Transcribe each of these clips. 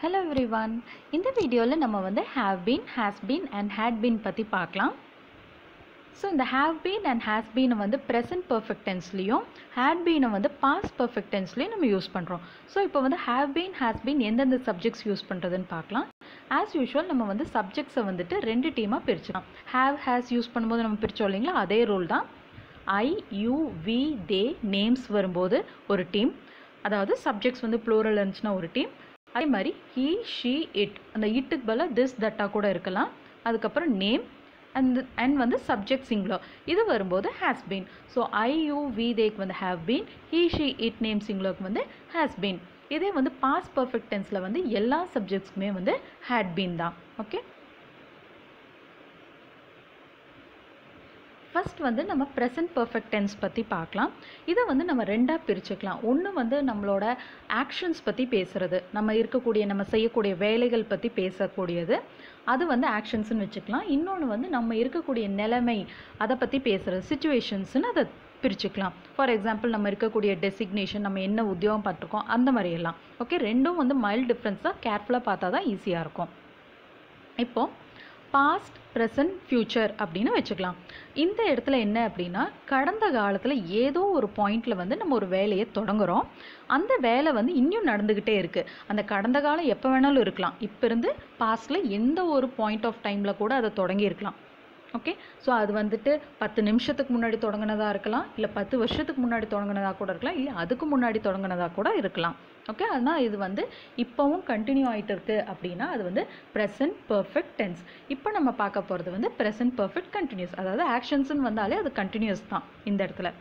Hello everyone. இந்த வீடியோல நம்ம வந்து have been, has been and had been பத்தி பார்க்கலாம். So இந்த have been and has been வந்து present perfect tenseலயும் had been வந்து past perfect tenseலயும் நம்ம யூஸ் பண்றோம். So இப்போ வந்து have been, has been எந்தெந்த subjects யூஸ் பண்றதுன்னு பார்க்கலாம். As usual நம்ம வந்து subjects வந்துட்டு ரெண்டு டீமா பிரிச்சுக்கலாம். have, has யூஸ் பண்ணும்போது நம்ம பிரிச்சோம் இல்லைங்களா, அதே ரூல் தான். I, you, we, they names வரும்போது ஒரு டீம், அதாவது சப்ஜெக்ட்ஸ் வந்து ப்ளூரல் இருந்துச்சுன்னா ஒரு டீம். அதே மாதிரி he, she, it, அந்த இட்டுக்கு பதிலாக this, that கூட இருக்கலாம். அதுக்கப்புறம் நேம் and வந்து சப்ஜெக்ட் சிங்குலர், இது வரும்போது has been. So I, you, we, theyக்கு வந்து have been, he, she, it name சிங்குலருக்கு வந்து has been. இதே வந்து பாஸ்ட் பர்ஃபெக்ட் டென்ஸில் வந்து எல்லா சப்ஜெக்ட்ஸ்க்குமே வந்து had been தான். ஓகே, ஃபர்ஸ்ட் வந்து நம்ம ப்ரெசன்ட் பர்ஃபெக்ட் டென்ஸ் பற்றி பார்க்கலாம். இதை வந்து நம்ம ரெண்டாக பிரிச்சுக்கலாம். ஒன்று வந்து நம்மளோட ஆக்ஷன்ஸ் பற்றி பேசுகிறது, நம்ம செய்யக்கூடிய வேலைகள் பற்றி பேசக்கூடியது, அது வந்து ஆக்ஷன்ஸ்னு வச்சுக்கலாம். இன்னொன்று வந்து நம்ம இருக்கக்கூடிய நிலைமை, அதை பற்றி பேசுகிறது, சிச்சுவேஷன்ஸ்னு அதை பிரிச்சுக்கலாம். ஃபார் எக்ஸாம்பிள் நம்ம இருக்கக்கூடிய டெசிக்னேஷன், நம்ம என்ன உத்தியோகம் பார்த்துருக்கோம், அந்த மாதிரியெல்லாம். ஓகே, ரெண்டும் வந்து மைல்டு டிஃப்ரென்ஸ் தான், கேர்ஃபுல்லாக பார்த்தா தான் ஈஸியாக இருக்கும். இப்போது பாஸ்ட், ப்ரெசன்ட், ஃப்யூச்சர் அப்படின்னு வச்சுக்கலாம். இந்த இடத்துல என்ன அப்படின்னா, கடந்த காலத்தில் ஏதோ ஒரு பாயிண்டில் வந்து நம்ம ஒரு வேலையை தொடங்குகிறோம். அந்த வேலை வந்து இன்னும் நடந்துக்கிட்டே இருக்குது. அந்த கடந்த காலம் எப்போ வேணாலும் இருக்கலாம். இப்போ இருந்து பாஸ்டில் எந்த ஒரு பாயிண்ட் ஆஃப் டைமில் கூட அதை தொடங்கியிருக்கலாம். ஓகே, ஸோ அது வந்துட்டு 10 நிமிஷத்துக்கு முன்னாடி தொடங்கினதாக இருக்கலாம், இல்லை 10 வருஷத்துக்கு முன்னாடி தொடங்கினதாக கூட இருக்கலாம், இல்லை அதுக்கு முன்னாடி தொடங்கினதாக கூட இருக்கலாம். ஓகே, அதனால் இது வந்து இப்போவும் கண்டினியூ ஆகிட்டு இருக்குது அப்படின்னா அது வந்து ப்ரெசன்ட் பர்ஃபெக்ட் டென்ஸ். இப்போ நம்ம பார்க்க போகிறது வந்து ப்ரெசன்ட் பர்ஃபெக்ட் கண்டினியூஸ், அதாவது ஆக்ஷன்ஸ்ன்னு வந்தாலே அது கண்டினியூஸ் தான் இந்த இடத்துல.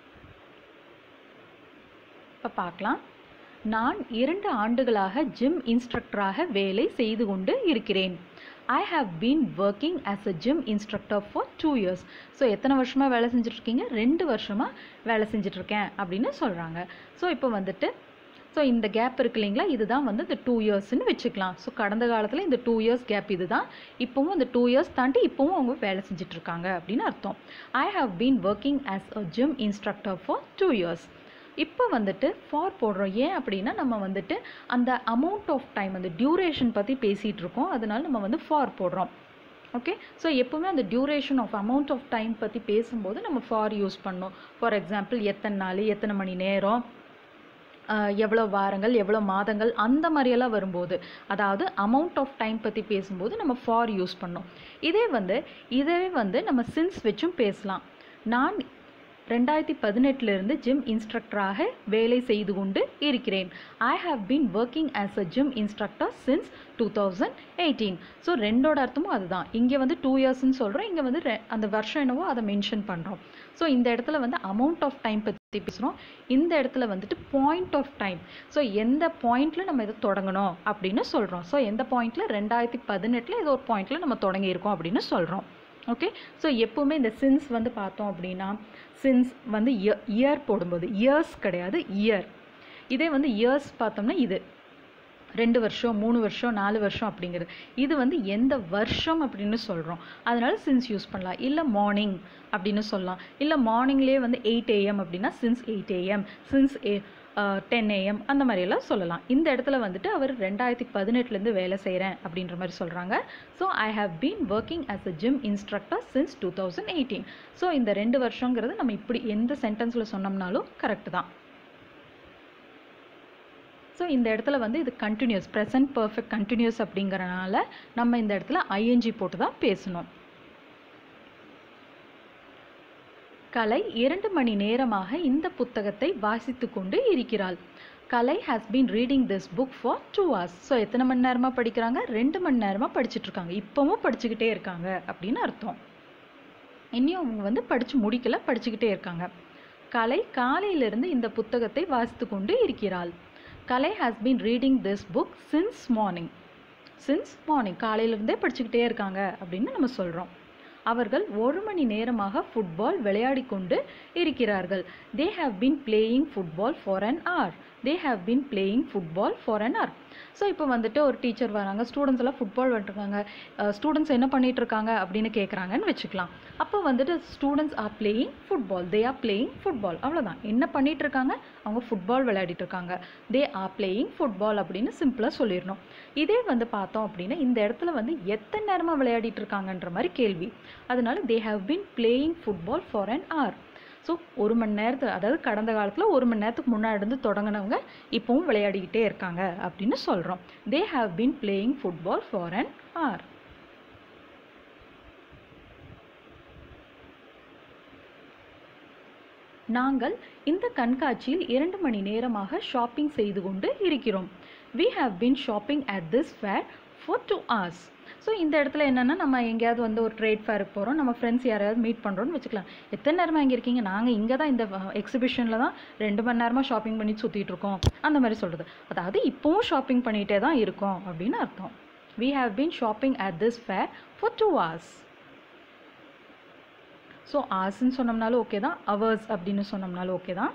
இப்போ பார்க்கலாம். நான் 2 ஆண்டுகளாக ஜிம் இன்ஸ்ட்ரக்டராக வேலை செய்து கொண்டு இருக்கிறேன். I have been working as a gym instructor for 2 years. So எத்தனை வருஷமாக வேலை செஞ்சிட்ருக்கீங்க? 2 வருஷமாக வேலை செஞ்சிட்ருக்கேன் அப்படின்னு சொல்கிறாங்க. ஸோ இப்போ வந்துட்டு இந்த கேப் இருக்கு இல்லைங்களா, இதுதான் வந்து இந்த 2 இயர்ஸ்ன்னு வச்சுக்கலாம். ஸோ கடந்த காலத்தில் இந்த 2 இயர்ஸ் கேப் இது தான். இப்போவும் இந்த 2 இயர்ஸ் தாண்டி இப்போவும் அவங்க வேலை செஞ்சிட்ருக்காங்க அப்படின்னு அர்த்தம். I have been working as a gym instructor for 2 years. இப்போ வந்துட்டு ஃபார் போடுறோம். ஏன் அப்படின்னா நம்ம வந்துட்டு அந்த அமௌண்ட் ஆஃப் டைம், அந்த டியூரேஷன் பற்றி பேசிகிட்டு இருக்கோம், அதனால நம்ம வந்து ஃபார் போடுறோம். ஓகே, ஸோ எப்போவுமே அந்த duration of amount of time பற்றி பேசும்போது நம்ம ஃபார் யூஸ் பண்ணோம். ஃபார் எக்ஸாம்பிள் எத்தனை நாள், எத்தனை மணி நேரம், எவ்வளோ வாரங்கள், எவ்வளோ மாதங்கள், அந்த மாதிரியெல்லாம் வரும்போது, அதாவது அமௌண்ட் ஆஃப் டைம் பற்றி பேசும்போது நம்ம ஃபார் யூஸ் பண்ணோம். இதே வந்து நம்ம சின்ஸ் வச்சும் பேசலாம். நான் 2018 ஜிம் இன்ஸ்ட்ரக்டராக வேலை செய்து கொண்டு இருக்கிறேன். I have been working as a gym instructor since 2018. So ரெண்டோட அர்த்தமும் அதுதான். இங்கே வந்து 2 இயர்ஸ்ன்னு சொல்கிறோம், இங்கே வந்து அந்த வருஷம் என்னவோ அதை மென்ஷன் பண்ணுறோம். ஸோ இந்த இடத்துல வந்து அமௌண்ட் ஆஃப் டைம் பற்றி பேசுகிறோம். இந்த இடத்துல வந்துட்டு பாயிண்ட் ஆஃப் டைம். ஸோ எந்த பாயிண்டில் நம்ம இதை தொடங்கணும் அப்படின்னு சொல்கிறோம். ஸோ எந்த பாயிண்டில் 2018 ஏதோ ஒரு பாயிண்டில் நம்ம தொடங்கியிருக்கோம் அப்படின்னு சொல்கிறோம். ஓகே, ஸோ எப்போவுமே இந்த சின்ஸ் வந்து பார்த்தோம் அப்படின்னா, சின்ஸ் வந்து இயர் போடும்போது இயர்ஸ் கிடையாது, இயர். இதே வந்து இயர்ஸ் பார்த்தோம்னா இது 2 வருஷம், 3 வருஷம், 4 வருஷம் அப்படிங்கிறது. இது வந்து எந்த வருஷம் அப்படின்னு சொல்கிறோம், அதனால சின்ஸ் யூஸ் பண்ணலாம். இல்லை மார்னிங் அப்படின்னு சொல்லலாம். இல்லை மார்னிங்லேயே வந்து 8 AM அப்படின்னா சின்ஸ் 8 AM, சின்ஸ் 10 AM அந்த மாதிரியெல்லாம் சொல்லலாம். இந்த இடத்துல வந்துட்டு அவர் 2018 வேலை செய்கிறேன் அப்படின்ற மாதிரி சொல்கிறாங்க. So I have been working as a gym instructor since 2018. So இந்த 2 வருஷங்கிறது நம்ம இப்படி எந்த சென்டென்ஸில் சொன்னோம்னாலும் கரெக்டு தான். ஸோ இந்த இடத்துல வந்து இது கண்டினியூஸ், ப்ரெசன்ட் பர்ஃபெக்ட் கண்டினியூஸ் அப்படிங்கிறனால நம்ம இந்த இடத்துல ஐஎன்ஜி போட்டு தான் பேசணும். கலை 2 மணி நேரமாக இந்த புத்தகத்தை வாசித்து கொண்டு இருக்கிறாள். Kalai has been reading this book for 2 hours. So எத்தனை மணி நேரமாக படிக்கிறாங்க? 2 மணி நேரமாக படிச்சுட்ருக்காங்க. இப்போவும் படிச்சுக்கிட்டே இருக்காங்க அப்படின்னு அர்த்தம். இன்னும் அவங்க வந்து படித்து முடிக்கல, படிச்சுக்கிட்டே இருக்காங்க. கலை காலையிலிருந்து இந்த புத்தகத்தை வாசித்து கொண்டு இருக்கிறாள். Kalai has been reading this book since morning. Since morning, காலையிலிருந்தே படிச்சுக்கிட்டே இருக்காங்க அப்படின்னு நம்ம சொல்கிறோம். அவர்கள் 1 மணி நேரமாக ஃபுட்பால் விளையாடி கொண்டு இருக்கிறார்கள். They have been playing football for an hour. they have been playing football for an hour. So இப்போ வந்துட்டு ஒரு டீச்சர் வராங்க, ஸ்டூடெண்ட்ஸ் எல்லாம் ஃபுட்பால் விளையாட்டுருக்காங்க, ஸ்டூடெண்ட்ஸ் என்ன பண்ணிட்டு இருக்காங்க அப்படின்னு கேட்குறாங்கன்னு வச்சுக்கலாம். அப்போ வந்துட்டு students are playing football, they are playing football, அவ்வளோதான். என்ன பண்ணிட்டு இருக்காங்க, அவங்க ஃபுட்பால் விளையாடிட்டு இருக்காங்க, தே ஆர் பிளேயிங் ஃபுட்பால் அப்படின்னு சிம்பிளாக சொல்லிடணும். இதே வந்து பார்த்தோம் அப்படின்னா இந்த இடத்துல வந்து எத்தனை நேரமாக விளையாடிட்டு இருக்காங்கன்ற மாதிரி கேள்வி. அதனால they have been playing football for an hour. So 1 மணி நேரத்தில், அதாவது கடந்த காலத்தில் 1 மணி நேரத்துக்கு முன்னாடி இருந்து தொடங்கினவங்க இப்போவும் விளையாடிக்கிட்டே இருக்காங்க அப்படின்னு சொல்கிறோம். They have been playing football for an hour. நாங்கள் இந்த கண்காட்சியில் 2 மணி நேரமாக ஷாப்பிங் செய்து கொண்டு இருக்கிறோம். We have been shopping at this fair for 2 hours. So இந்த இடத்துல என்னென்னா, நம்ம எங்கேயாவது வந்து ஒரு ட்ரேட் ஃபேருக்கு போகிறோம், நம்ம ஃப்ரெண்ட்ஸ் யாராவது மீட் பண்ணுறோன்னு வச்சுக்கலாம். எத்தனை நேரமாக இங்கே இருக்கீங்க, நாங்கள் இங்கே தான் இந்த எக்ஸிபிஷனில் தான் 2 மணி நேரமாக ஷாப்பிங் பண்ணி சுற்றிட்டு இருக்கோம், அந்த மாதிரி சொல்கிறது. அதாவது இப்போவும் ஷாப்பிங் பண்ணிகிட்டே தான் இருக்கோம் அப்படின்னு அர்த்தம். We have been shopping at this fair for 2 hours. So hours-ன்னு சொன்னோம்னாலும் ஓகே தான், hours அப்படின்னு சொன்னோம்னாலும் ஓகே தான்.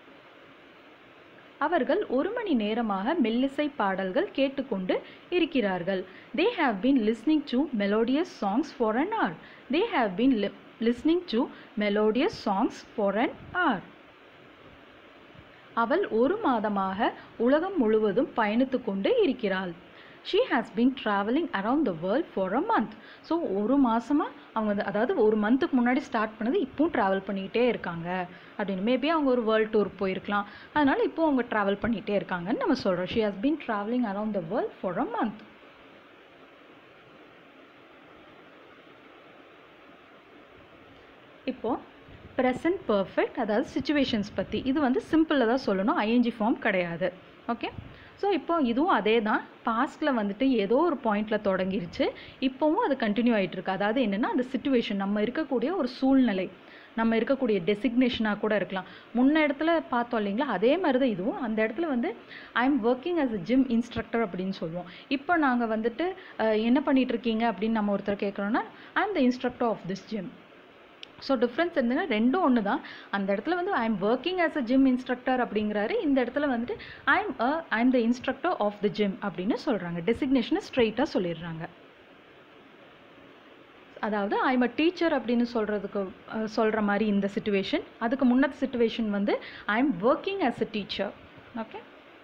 அவர்கள் 1 மணி நேரமாக மெல்லிசை பாடல்கள் கேட்டுக்கொண்டு இருக்கிறார்கள். They have been listening to melodious songs for an hour. They have been listening to melodious songs for an hour. அவள் 1 மாதமாக உலகம் முழுவதும் பயணித்து கொண்டு இருக்கிறாள். She has been traveling around the world for a month. So 1 மாதமாக அவங்க அதாவது 1 மந்த்துக்கு முன்னாடி ஸ்டார்ட் பண்ணது இப்போவும் ட்ராவல் பண்ணிகிட்டே இருக்காங்க அப்படின்னு. மேபி அவங்க ஒரு வேர்ல்டு டூர் போயிருக்கலாம், அதனால் இப்போ அவங்க ட்ராவல் பண்ணிகிட்டே இருக்காங்கன்னு நம்ம சொல்கிறோம். She has been traveling around the world for a month. இப்போது ப்ரெசன்ட் பர்ஃபெக்ட், அதாவது சிச்சுவேஷன்ஸ் பற்றி, இது வந்து சிம்பிளில் தான் சொல்லணும், ஐஎன்ஜி ஃபார்ம் கிடையாது. ஓகே, ஸோ இப்போ இதுவும் அதே தான். பாஸ்ட்டில் வந்துட்டு ஏதோ ஒரு பாயிண்டில் தொடங்கிருச்சு, இப்போவும் அது கண்டினியூ ஆகிட்டுருக்கு. அதாவது என்னென்னா, அந்த சிச்சுவேஷன், நம்ம இருக்கக்கூடிய ஒரு சூழ்நிலை, நம்ம இருக்கக்கூடிய டெசிக்னேஷனாக கூட இருக்கலாம். முன்ன இடத்துல பார்த்தோம் இல்லைங்களா, அதே மாதிரி தான் இதுவும். அந்த இடத்துல வந்து I am working as a gym instructor அப்படின்னு சொல்லுவோம். இப்போ நாங்கள் வந்துட்டு என்ன பண்ணிகிட்டு இருக்கீங்க அப்படின்னு நம்ம ஒருத்தர் கேட்குறோன்னா, I am the instructor of this gym. So difference என்னன்னா, ரெண்டும் ஒன்று தான். அந்த இடத்துல வந்து I am working as a gym instructor அப்படிங்கிறாரு, இந்த இடத்துல வந்துட்டு I am the instructor of the gym அப்படின்னு சொல்கிறாங்க. டெசிக்னேஷனை ஸ்ட்ரெயிட்டாக சொல்லிடுறாங்க. அதாவது ஐ எம் அ டீச்சர் அப்படின்னு சொல்கிற மாதிரி இந்த சிச்சுவேஷன். அதுக்கு முன்னத்து சிச்சுவேஷன் வந்து I am working as a teacher. Okay,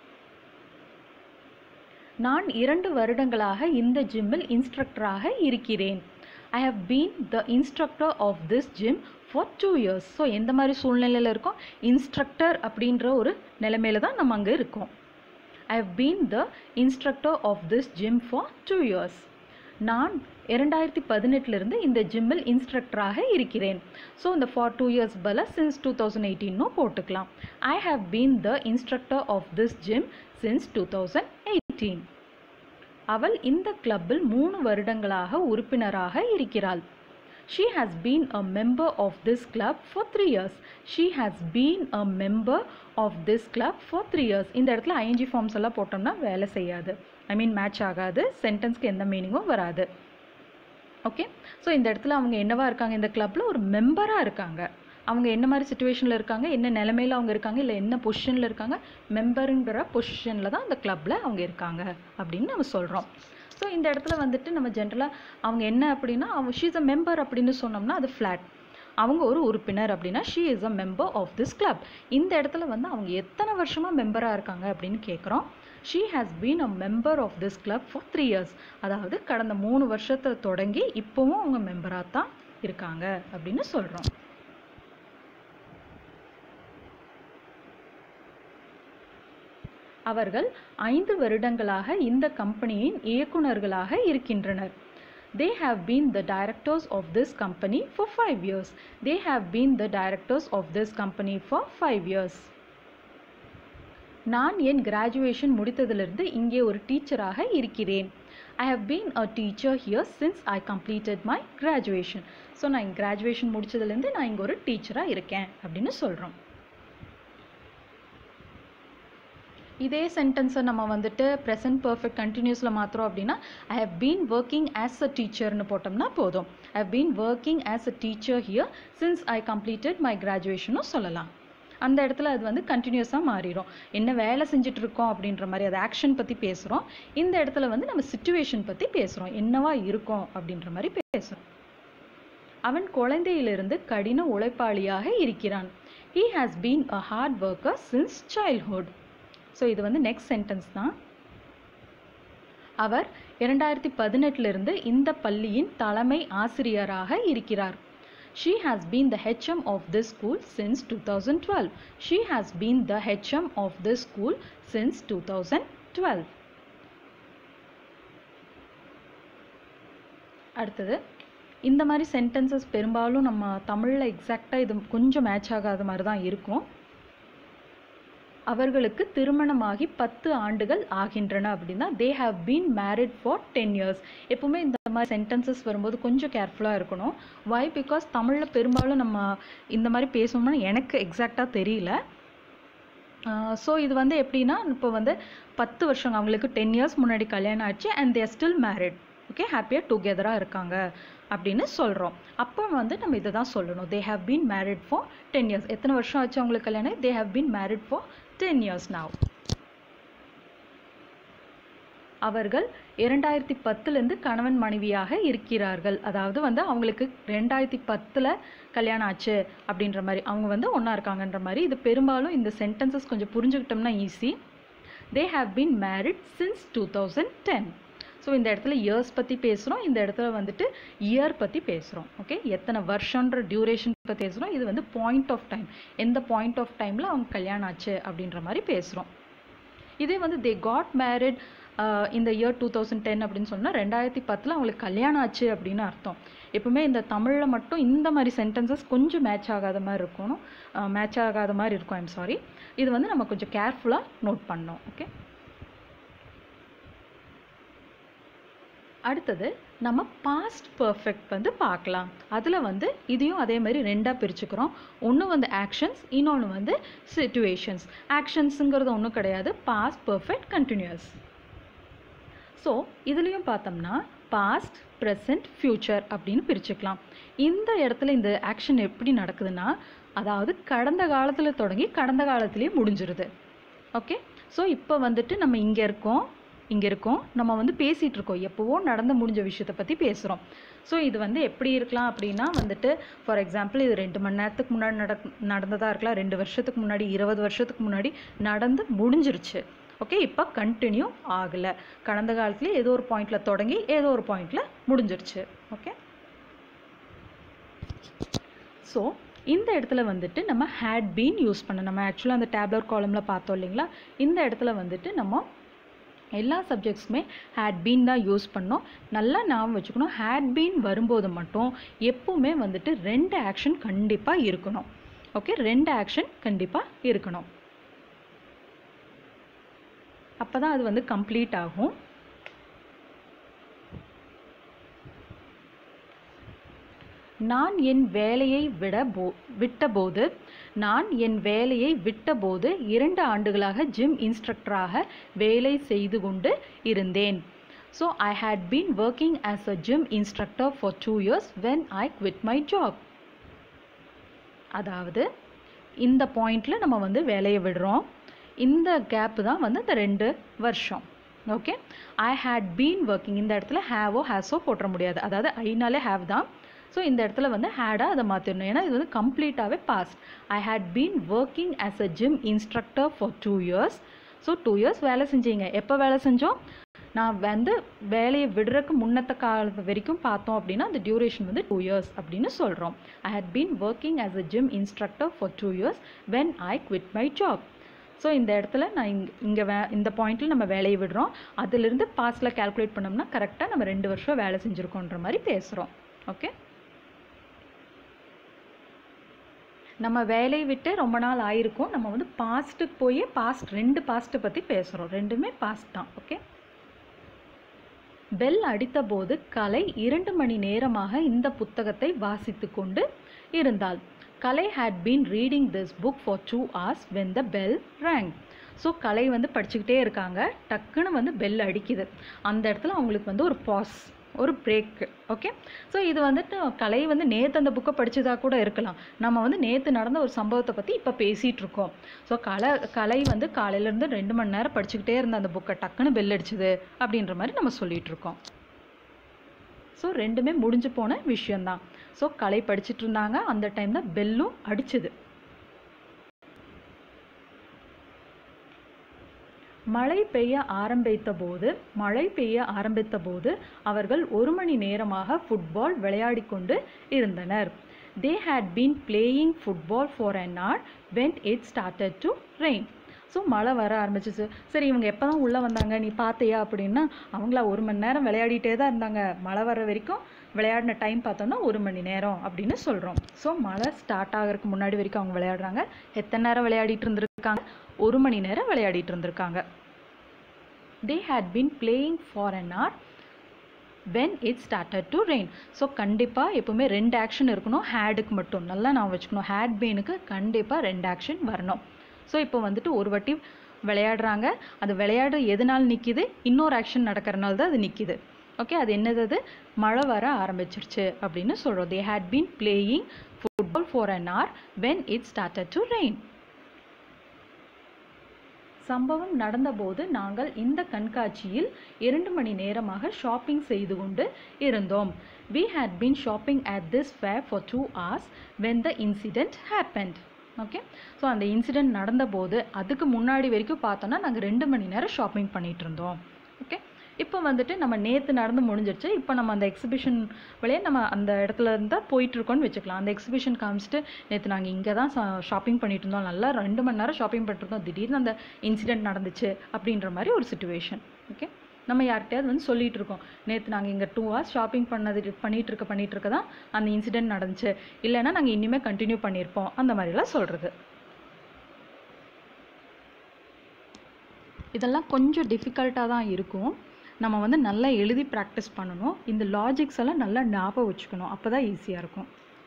நான் 2 வருடங்களாக இந்த ஜிம்மில் இன்ஸ்ட்ரக்டராக இருக்கிறேன். I have been the instructor of this gym for 2 years. So எந்த மாதிரி சூழ்நிலையில் இருக்கோம், இன்ஸ்ட்ரக்டர் அப்படின்ற ஒரு நிலைமையில தான் நம்ம அங்கே இருக்கோம். I have been the instructor of this gym for 2 years. நான் 2018 இந்த ஜிம்மில் இன்ஸ்ட்ரக்டராக இருக்கிறேன். ஸோ இந்த ஃபார் 2 years பல since 2018 போட்டுக்கலாம். I have been the instructor of this gym since 2018. அவள் இந்த கிளப்பில் 3 வருடங்களாக உறுப்பினராக இருக்கிறாள். She has been a member of this club for 3 years. She has been a member of this club for 3 years. இந்த இடத்துல ஐஎன்ஜி ஃபார்ம்ஸ் எல்லாம் போட்டோம்னா வேலை செய்யாது, ஐ மீன் மேட்ச் ஆகாது, சென்டென்ஸ்க்கு எந்த மீனிங்கும் வராது. ஓகே, ஸோ இந்த இடத்துல அவங்க என்னவா இருக்காங்க, இந்த கிளப்பில் ஒரு மெம்பராக இருக்காங்க. அவங்க என்ன மாதிரி சிச்சுவேஷனில் இருக்காங்க, என்ன நிலைமையில் அவங்க இருக்காங்க, இல்லை என்ன பொசிஷனில் இருக்காங்க, மெம்பருங்கிற பொசிஷனில் தான் அந்த கிளப்பில் அவங்க இருக்காங்க அப்படின்னு நம்ம சொல்கிறோம். ஸோ இந்த இடத்துல வந்துட்டு நம்ம ஜென்ரலாக அவங்க என்ன அப்படின்னா, ஷீ இஸ் அ மெம்பர் அப்படின்னு சொன்னோம்னா அது ஃப்ளாட். அவங்க ஒரு உறுப்பினர் அப்படின்னா she is a member of this club. இந்த இடத்துல வந்து அவங்க எத்தனை வருஷமாக மெம்பராக இருக்காங்க அப்படின்னு கேட்குறோம். She has been a member of this club for 3 years. அதாவது கடந்த 3 வருஷத்தை தொடங்கி இப்போவும் அவங்க மெம்பராக தான் இருக்காங்க அப்படின்னு சொல்கிறோம். அவர்கள் 5 வருடங்களாக இந்த கம்பெனியின் இயக்குநர்களாக இருக்கின்றனர். They have been the directors of this company for 5 years. They have been the directors of this company for 5 years. நான் என் கிராஜுவேஷன் முடித்ததிலிருந்து இங்கே ஒரு டீச்சராக இருக்கிறேன். I have been a teacher here since I completed my graduation. So நான் graduation முடித்ததுலேருந்து நான் இங்கே ஒரு டீச்சராக இருக்கேன் அப்படின்னு சொல்கிறோம். இதே சென்டென்ஸை நம்ம வந்துட்டு ப்ரெசன்ட் பர்ஃபெக்ட் கண்டினியூஸில் மாத்திரம் அப்படின்னா I have been working as a டீச்சர்னு போட்டோம்னா போதும். I have been working as a teacher here since I completed my கிராஜுவேஷனும் சொல்லலாம். அந்த இடத்துல அது வந்து கண்டினியூஸாக மாறிடும். என்ன வேலை செஞ்சுட்டு இருக்கோம் அப்படின்ற மாதிரி, அது ஆக்ஷன் பற்றி பேசுகிறோம். இந்த இடத்துல வந்து நம்ம சிச்சுவேஷன் பற்றி பேசுகிறோம், என்னவா இருக்கும் அப்படின்ற மாதிரி பேசுகிறோம். அவன் குழந்தையிலிருந்து கடின உழைப்பாளியாக இருக்கிறான். He has been a hard worker since childhood. So இது வந்து நெக்ஸ்ட் சென்டென்ஸ் தான். அவர் 2018 இந்த பள்ளியின் தலைமை ஆசிரியராக இருக்கிறார். She has been the HM of this school since 2012. She has been the HM of this school since 2012. அடுத்தது, இந்த மாதிரி சென்டென்சஸ் பெரும்பாலும் நம்ம தமிழில் எக்ஸாக்டாக இது கொஞ்சம் மேட்ச் ஆகாத மாதிரி தான் இருக்கும். அவர்களுக்கு திருமணமாகி 10 ஆண்டுகள் ஆகின்றன அப்படின்னா they have been married for 10 years. எப்பவுமே இந்த மாதிரி சென்டென்சஸ் வரும்போது கொஞ்சம் கேர்ஃபுல்லாக இருக்கணும். why? பிகாஸ் தமிழில் பெரும்பாலும் நம்ம இந்த மாதிரி பேசணும்னா எனக்கு எக்ஸாக்டாக தெரியல. ஸோ இது வந்து எப்படின்னா, இப்போ வந்து 10 வருஷம், அவங்களுக்கு 10 years முன்னாடி கல்யாணம் ஆச்சு and they are still married. Okay, ஹாப்பியாக டுகெதராக இருக்காங்க அப்படின்னு சொல்கிறோம். அப்போ வந்து நம்ம இதை தான் சொல்லணும், they have been married for 10 years. எத்தனை வருஷம் ஆச்சு அவங்களுக்கு கல்யாணம்? they have been married for 10 years now. அவர்கள் 2010 கணவன் மனைவியாக இருக்கிறார்கள். அதாவது வந்து அவங்களுக்கு 2010 கல்யாணம் ஆச்சு அப்படின்ற மாதிரி, அவங்க வந்து ஒன்றா இருக்காங்கன்ற மாதிரி. இது பெரும்பாலும் இந்த சென்டென்சஸ் கொஞ்சம் புரிஞ்சுக்கிட்டோம்னா easy. they have been married since 2010. So இந்த இடத்துல இயர்ஸ் பற்றி பேசுகிறோம், இந்த இடத்துல வந்துட்டு இயர் பற்றி பேசுகிறோம். ஓகே, எத்தனை வருஷன்ற டியூரேஷன் பற்றி பேசுகிறோம். இது வந்து பாயிண்ட் ஆஃப் டைம், எந்த பாயிண்ட் ஆஃப் டைமில் அவங்க கல்யாணம் ஆச்சு அப்படின்ற மாதிரி பேசுகிறோம். இதே வந்து they got married இந்த இயர் 2010 அப்படின்னு சொன்னால் 2010 அவங்களுக்கு கல்யாணம் ஆச்சு அப்படின்னு அர்த்தம். எப்பவுமே இந்த தமிழில் மட்டும் இந்த மாதிரி சென்டென்சஸ் கொஞ்சம் மேட்ச் ஆகாத மாதிரி இருக்கணும், மேட்ச் ஆகாத மாதிரி இருக்கும். I'm sorry. இது வந்து நம்ம கொஞ்சம் கேர்ஃபுல்லாக நோட் பண்ணோம். ஓகே, அடுத்தது நம்ம பாஸ்ட் பர்ஃபெக்ட் வந்து பார்க்கலாம். அதில் வந்து இதையும் அதே மாதிரி ரெண்டாக பிரிச்சுக்கிறோம். ஒன்று வந்து ஆக்ஷன்ஸ், இன்னொன்று வந்து சிச்சுவேஷன்ஸ். ஆக்ஷன்ஸுங்கிறது ஒன்றும் கிடையாது, பாஸ்ட் பர்ஃபெக்ட் கண்டினியூஸ். ஸோ இதுலேயும் பார்த்தோம்னா பாஸ்ட், ப்ரெசன்ட், ஃப்யூச்சர் அப்படின்னு பிரிச்சுக்கலாம். இந்த இடத்துல இந்த ஆக்ஷன் எப்படி நடக்குதுன்னா, அதாவது கடந்த காலத்தில் தொடங்கி கடந்த காலத்திலேயே முடிஞ்சிருது. ஓகே, ஸோ இப்போ வந்துட்டு நம்ம இங்கே இருக்கோம், நம்ம வந்து பேசிகிட்டு இருக்கோம், எப்போவோ நடந்து முடிஞ்ச விஷயத்தை பற்றி பேசுகிறோம். ஸோ இது வந்து எப்படி இருக்கலாம் அப்படின்னா வந்துட்டு, ஃபார் எக்ஸாம்பிள் இது 2 மணி நேரத்துக்கு முன்னாடி நடந்ததாக இருக்கலாம், 2 வருஷத்துக்கு முன்னாடி, 20 வருஷத்துக்கு முன்னாடி நடந்து முடிஞ்சிருச்சு. ஓகே, இப்போ கண்டினியூ ஆகலை, கடந்த காலத்துலேயே ஏதோ ஒரு பாயிண்டில் தொடங்கி ஏதோ ஒரு பாயிண்டில் முடிஞ்சிருச்சு. ஓகே, ஸோ இந்த இடத்துல வந்துட்டு நம்ம ஹேட் பீன் யூஸ் பண்ண, நம்ம ஆக்சுவலாக அந்த டேப்லர் காலமில் பார்த்தோம் இல்லைங்களா, இந்த இடத்துல வந்துட்டு நம்ம எல்லா சப்ஜெக்ட்ஸுமே ஹேட் பீன் தான் யூஸ் பண்ணோம். நல்லா ஞாபகம் வச்சுக்கணும், ஹேட் பீன் வரும்போது மட்டும் எப்பவுமே வந்துட்டு 2 ஆக்ஷன் கண்டிப்பாக இருக்கணும். ஓகே, 2 ஆக்ஷன் கண்டிப்பாக இருக்கணும், அப்போ தான் அது வந்து கம்ப்ளீட் ஆகும். நான் என் வேலையை விட்டபோது 2 ஆண்டுகளாக ஜிம் இன்ஸ்ட்ரக்டராக வேலை செய்து கொண்டு இருந்தேன். So I had been working as a gym instructor for 2 years when I quit my job. அதாவது இந்த பாயிண்டில் நம்ம வந்து வேலையை விடுறோம், இந்த கேப்பு தான் வந்து இந்த 2 வருஷம். Okay, I had been working, இந்த இடத்துல ஹேவோ ஹேஸோ போட்டுற முடியாது, அதாவது ஐனாலே ஹேவ் தான். ஸோ இந்த இடத்துல வந்து ஹேடாக அதை மாற்றிடணும், ஏன்னா இது வந்து கம்ப்ளீட்டாகவே past. I had been working as a gym instructor for 2 years. So 2 years வேலை செஞ்சீங்க. எப்போ வேலை செஞ்சோம்? நான் வந்து வேலையை விடுறதுக்கு முன்னத்த காலத்து வரைக்கும் பார்த்தோம் அப்படின்னா அந்த டியூரேஷன் வந்து 2 years அப்படின்னு சொல்கிறோம். I had been working as a gym instructor for 2 years when I quit my job. So இந்த இடத்துல நான் இந்த பாயிண்டில் நம்ம வேலையை விடுறோம், அதிலிருந்து பாஸ்டில் கால்குலேட் பண்ணோம்னா கரெக்டாக நம்ம 2 வருஷம் வேலை செஞ்சுருக்கோன்ற மாதிரி பேசுகிறோம். ஓகே, நம்ம வேலையை விட்டு ரொம்ப நாள் ஆயிருக்கும், நம்ம வந்து பாஸ்ட்டுக்கு போய் பாஸ்ட் 2 பாஸ்ட்டை பற்றி பேசுகிறோம், ரெண்டுமே பாஸ்ட் தான். ஓகே, பெல் அடித்தபோது கலை 2 மணி நேரமாக இந்த புத்தகத்தை வாசித்து கொண்டு இருந்தாள். Kalai had been reading this book for 2 hours when the bell rang. So Kalai வந்து படிச்சுக்கிட்டே இருக்காங்க, டக்குன்னு வந்து பெல் அடிக்குது. அந்த இடத்துல அவங்களுக்கு வந்து ஒரு பாஸ் ஒரு பிரேக்கு. ஓகே, ஸோ இது வந்துட்டு கலை வந்து நேற்று அந்த புக்கை படித்ததாக கூட இருக்கலாம். நம்ம வந்து நேற்று நடந்த ஒரு சம்பவத்தை பற்றி இப்போ பேசிகிட்டு இருக்கோம். ஸோ கலை வந்து காலையிலேருந்து 2 மணி நேரம் படிச்சுக்கிட்டே இருந்த அந்த புக்கை டக்குன்னு பெல் அடிச்சுது அப்படின்ற மாதிரி நம்ம சொல்லிகிட்டு இருக்கோம். ஸோ ரெண்டுமே முடிஞ்சு போன விஷயந்தான். ஸோ கலை படிச்சுட்டு இருந்தாங்க, அந்த டைம் தான் பெல்லும் அடிச்சுது. மழை பெய்ய ஆரம்பித்த போது அவர்கள் 1 மணி நேரமாக ஃபுட்பால் விளையாடி கொண்டு இருந்தனர். They had been playing football for an hour when it started to rain. So மழை வர ஆரம்பிச்சிச்சு. சரி, இவங்க எப்போ தான் உள்ளே வந்தாங்க நீ பார்த்தியா அப்படின்னா, அவங்களா 1 மணி நேரம் விளையாடிட்டே தான் இருந்தாங்க. மழை வர வரைக்கும் விளையாடின டைம் பார்த்தோன்னா 1 மணி நேரம் அப்படின்னு சொல்கிறோம். ஸோ மழை ஸ்டார்ட் ஆகிறதுக்கு முன்னாடி வரைக்கும் அவங்க விளையாடுறாங்க. எத்தனை நேரம் விளையாடிட்டு இருந்திருக்காங்க? 1 மணி நேரம் விளையாடிட்டு இருந்திருக்காங்க. They had been playing for an hour when it started to rain. So கண்டிப்பாக எப்போவுமே 2 ஆக்ஷன் இருக்கணும். ஹேடுக்கு மட்டும் நல்லா நான் வச்சுக்கணும். ஹேட் பெயினுக்கு கண்டிப்பாக 2 ஆக்ஷன் வரணும். ஸோ இப்போ வந்துட்டு ஒரு வாட்டி விளையாடுறாங்க, அது விளையாடு எதனால் நிற்கிது? இன்னொரு ஆக்ஷன் நடக்கிறனால தான் அது நிற்கிது. ஓகே, அது என்னது? அது மழை வர ஆரம்பிச்சிருச்சு அப்படின்னு சொல்கிறோம். They had been playing football for an hour when it started to rain. சம்பவம் நடந்தபோது நாங்கள் இந்த கண்காட்சியில் 2 மணி நேரமாக ஷாப்பிங் செய்து கொண்டு இருந்தோம். We had been shopping at this fair for 2 hours when the incident happened. Okay, so அந்த இன்சிடெண்ட் நடந்தபோது அதுக்கு முன்னாடி வரைக்கும் பார்த்தோன்னா நாங்கள் 2 மணி நேரம் ஷாப்பிங் பண்ணிகிட்டு இருந்தோம். ஓகே, இப்போ வந்துட்டு நம்ம நேற்று நடந்து முடிஞ்சிருச்சு. இப்போ நம்ம அந்த எக்ஸிபிஷன் வழியாக நம்ம அந்த இடத்துல இருந்தால் போயிட்டுருக்கோன்னு வச்சுக்கலாம். அந்த எக்ஸிபிஷன் காமிச்சிட்டு நேற்று நாங்கள் இங்கே தான் ஷாப்பிங் பண்ணிட்டு இருந்தோம், நல்லா 2 மணி நேரம் ஷாப்பிங் பண்ணிட்டுருந்தோம், திடீர்னு அந்த இன்சிடெண்ட் நடந்துச்சு அப்படின்ற மாதிரி ஒரு சுச்சுவேஷன். ஓகே, நம்ம யார்கிட்டயாவது வந்து சொல்லிகிட்டு இருக்கோம், நேற்று நாங்கள் இங்கே 2 hours ஷாப்பிங் பண்ணிகிட்டு இருக்க தான் அந்த இன்சிடெண்ட் நடந்துச்சு, இல்லைன்னா நாங்கள் இனிமேல் கண்டினியூ பண்ணியிருப்போம், அந்த மாதிரிலாம் சொல்கிறது. இதெல்லாம் கொஞ்சம் டிஃபிகல்ட்டாக தான் இருக்கும். நம்ம வந்து நல்லா எழுதி ப்ராக்டிஸ் பண்ணணும். இந்த லாஜிக்ஸ் எல்லாம் நல்லா ஞாபகம் வச்சுக்கணும், அப்போ தான் ஈஸியாக இருக்கும்.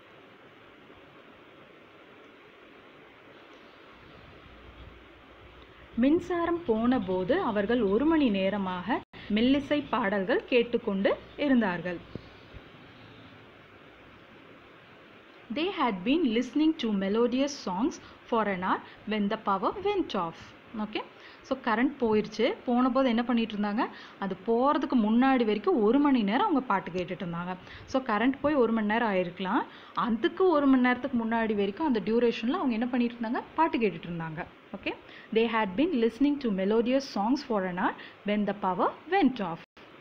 மின்சாரம் போன போது அவர்கள் 1 மணி நேரமாக மெல்லிசை பாடல்கள் கேட்டுக்கொண்டு இருந்தார்கள். They had been listening to melodious songs for an hour when the power went off. Okay, so current போயிடுச்சு. போன போது என்ன பண்ணிட்டு இருந்தாங்க? அது போகிறதுக்கு முன்னாடி வரைக்கும் 1 மணி நேரம் அவங்க பாட்டு கேட்டுட்டு இருந்தாங்க. ஸோ கரண்ட் போய் 1 மணி நேரம் ஆயிருக்கலாம், அதுக்கு 1 மணி நேரத்துக்கு முன்னாடி வரைக்கும் அந்த டியூரேஷனில் அவங்க என்ன பண்ணிட்டு இருந்தாங்க? பாட்டு கேட்டுட்டு இருந்தாங்க. Okay, they had been listening to melodious songs for an hour when the power went off.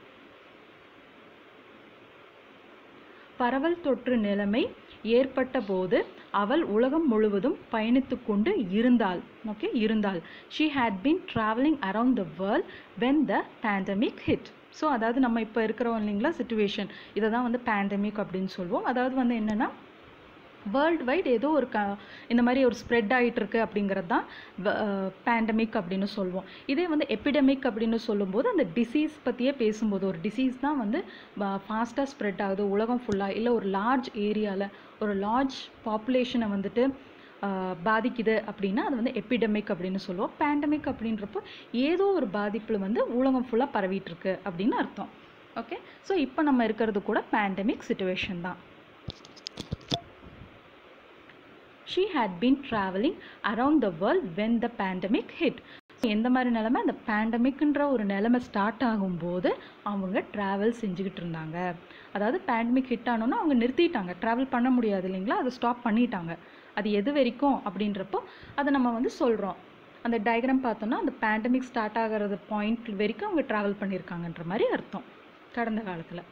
பரவல் தொற்று நிலைமை ஏற்பட்ட போது அவள் உலகம் முழுவதும் பயணித்து கொண்டு இருந்தாள். ஓகே, இருந்தாள். She had been traveling around the world when the pandemic hit. So அதாவது நம்ம இப்போ இருக்கிறோம் இல்லைங்களா சிச்சுவேஷன், இதை தான் வந்து பேண்டமிக் அப்படின்னு சொல்லுவோம். அதாவது வந்து என்னென்னா வேர்ல்டு வைட் ஏதோ ஒரு இந்த மாதிரி ஒரு ஸ்ப்ரெட் ஆகிட்டு இருக்கு அப்படிங்கிறது தான் பேண்டமிக் அப்படின்னு சொல்லுவோம். இதே வந்து எபிடமிக் அப்படின்னு சொல்லும்போது அந்த டிசீஸ் பற்றியே பேசும்போது, ஒரு டிசீஸ் தான் வந்து ஃபாஸ்ட்டாக ஸ்ப்ரெட் ஆகுது உலகம் ஃபுல்லாக, இல்லை ஒரு லார்ஜ் ஏரியாவில் ஒரு லார்ஜ் பாப்புலேஷனை வந்துட்டு பாதிக்குது அப்படின்னா அது வந்து எபிடமிக் அப்படின்னு சொல்லுவோம். பேண்டமிக் அப்படின்றப்போ ஏதோ ஒரு பாதிப்பில் வந்து உலகம் ஃபுல்லாக பரவிட்டுருக்கு அப்படின்னு அர்த்தம். ஓகே, ஸோ இப்போ நம்ம இருக்கிறது கூட பேண்டமிக் சிச்சுவேஷன் தான். She had been traveling around the world when the pandemic hit. எந்த மாதிரி நிலைமை? அந்த பேண்டமிக்ன்ற ஒரு நிலைமை ஸ்டார்ட் ஆகும்போது அவங்க ட்ராவல் செஞ்சுக்கிட்டு இருந்தாங்க. அதாவது பேண்டமிக் ஹிட் ஆனோன்னா அவங்க நிறுத்திட்டாங்க, ட்ராவல் பண்ண முடியாது இல்லைங்களா, அதை ஸ்டாப் பண்ணிட்டாங்க. அது எது வரைக்கும் அப்படின்றப்போ அதை நம்ம வந்து சொல்கிறோம். அந்த டயக்ராம் பார்த்தோன்னா அந்த பேண்டமிக் ஸ்டார்ட் ஆகிறது பாயிண்ட் வரைக்கும் அவங்க ட்ராவல் பண்ணியிருக்காங்கன்ற மாதிரி அர்த்தம் கடந்த காலத்தில்.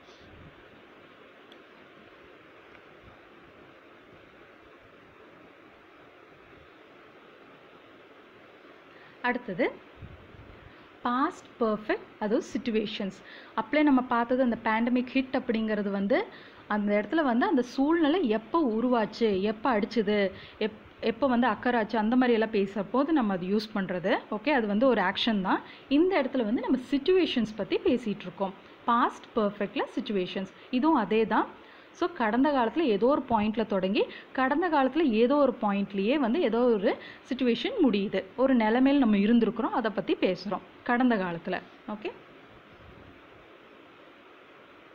அடுத்தது பாஸ்ட் பர்ஃபெக்ட், அதுவும் சிச்சுவேஷன்ஸ். அப்படியே நம்ம பார்த்தது அந்த பேண்டமிக் ஹிட் அப்படிங்கிறது வந்து அந்த இடத்துல வந்து அந்த சூழ்நிலை எப்போ உருவாச்சு, எப்போ அடிச்சுது, எப்போ வந்து அக்கறாச்சு, அந்த மாதிரி எல்லாம் பேசும்போது நம்ம அது யூஸ் பண்ணுறது. ஓகே, அது வந்து ஒரு ஆக்ஷன் தான். இந்த இடத்துல வந்து நம்ம சிச்சுவேஷன்ஸ் பற்றி பேசிகிட்டு இருக்கோம். பாஸ்ட் பர்ஃபெக்டில் சிச்சுவேஷன்ஸ், இதுவும் அதே தான். ஸோ கடந்த காலத்தில் ஏதோ ஒரு பாயிண்டில் தொடங்கி கடந்த காலத்தில் ஏதோ ஒரு பாயிண்ட்லேயே வந்து ஏதோ ஒரு சிச்சுவேஷன் முடியுது, ஒரு நிலைமையில் நம்ம இருந்திருக்கிறோம், அதை பற்றி பேசுகிறோம் கடந்த காலத்தில். ஓகே,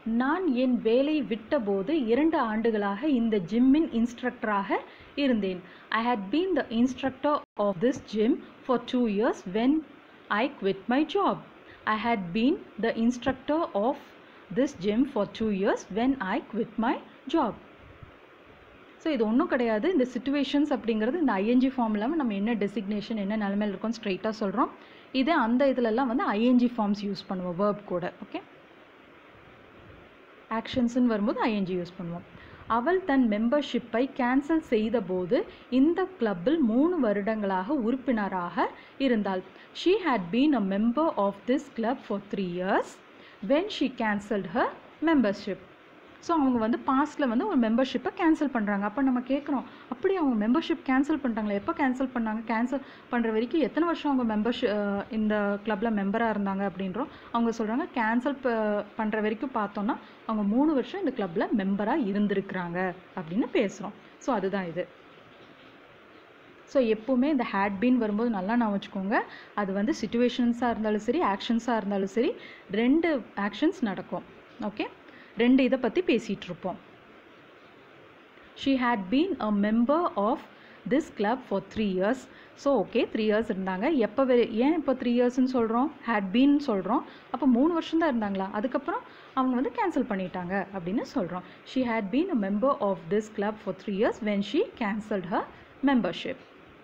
நான் என் வேலை விட்டபோது 2 ஆண்டுகளாக இந்த ஜிம்மின் இன்ஸ்ட்ரக்டராக இருந்தேன். I had been the instructor of this gym for 2 years when I quit my job. I had been the instructor of this gym for 2 years when I quit my job. So இது ஒன்றும் கிடையாது. இந்த situations அப்படிங்கிறது இந்த ING form இல்லாமல் நம்ம என்ன designation என்ன நிலைமையில் இருக்கோம் ஸ்ட்ரைட்டாக சொல்கிறோம். இதே அந்த இதிலெல்லாம் வந்து ஐஎன்ஜி ஃபார்ம்ஸ் யூஸ் பண்ணுவோம் வேர்ப் கூட. ஓகே, ஆக்ஷன்ஸ்ன்னு வரும்போது ஐஎன்ஜி யூஸ் பண்ணுவோம். அவள் தன் மெம்பர்ஷிப்பை கேன்சல் செய்தபோது இந்த கிளப்பில் 3 வருடங்களாக உறுப்பினராக இருந்தாள். She had been a member of this club for 3 years when she cancelled her membership. So அவங்க வந்து பாஸ்ட்டில் வந்து ஒரு மெம்பர்ஷிப்பை கேன்சல் பண்ணுறாங்க. அப்போ நம்ம கேட்குறோம், அப்படி அவங்க மெம்பர்ஷிப் கேன்சல் பண்ணிட்டாங்களா, எப்போ கேன்சல் பண்ணாங்க, கேன்சல் பண்ணுற வரைக்கும் எத்தனை வருஷம் அவங்க இந்த கிளப்பில் மெம்பராக இருந்தாங்க அப்படின்றோம். அவங்க சொல்கிறாங்க கேன்சல் பண்ணுற வரைக்கும் பார்த்தோன்னா அவங்க 3 வருஷம் இந்த கிளப்பில் மெம்பராக இருந்திருக்கிறாங்க அப்படின்னு பேசுகிறோம். ஸோ அதுதான் இது. ஸோ எப்போவுமே இந்த ஹேட் பீன் வரும்போது நல்லா நான் வச்சுக்கோங்க, அது வந்து சிச்சுவேஷன்ஸாக இருந்தாலும் சரி ஆக்ஷன்ஸாக இருந்தாலும் சரி 2 ஆக்ஷன்ஸ் நடக்கும். ஓகே, 2 இதை பற்றி பேசிகிட்டு இருப்போம். She had been a member of this club for 3 years. So okay 3 years இருந்தாங்க. ஏன் இப்போ 3 yearsன்னு சொல்கிறோம், had been சொல்கிறோம். அப்போ 3 வருஷம் தான் இருந்தாங்களா, அதுக்கப்புறம் அவங்க வந்து கேன்சல் பண்ணிட்டாங்க அப்படின்னு சொல்கிறோம். She had been a member of this club for 3 years when she cancelled her membership.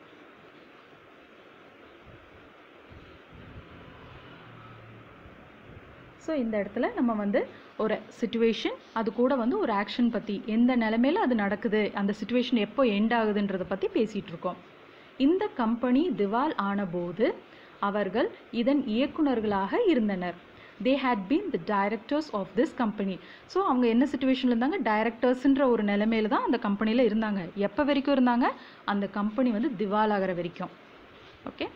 So இந்த இடத்துல நம்ம வந்து ஒரு சிச்சுவேஷன் அது கூட வந்து ஒரு ஆக்ஷன் பற்றி எந்த நிலைமையில் அது நடக்குது, அந்த சிச்சுவேஷன் எப்போ எண்ட் ஆகுதுன்றதை பற்றி பேசிகிட்டு இருக்கோம். இந்த கம்பெனி திவால் ஆனபோது அவர்கள் இதன் இயக்குநர்களாக இருந்தனர். They had been the directors of this company. So அவங்க என்ன சிச்சுவேஷனில் இருந்தாங்க, டைரக்டர்ஸ்ன்ற ஒரு நிலைமையில தான் அந்த கம்பெனியில் இருந்தாங்க. எப்போ வரைக்கும் இருந்தாங்க, அந்த கம்பெனி வந்து திவால் ஆகிற வரைக்கும். Okay,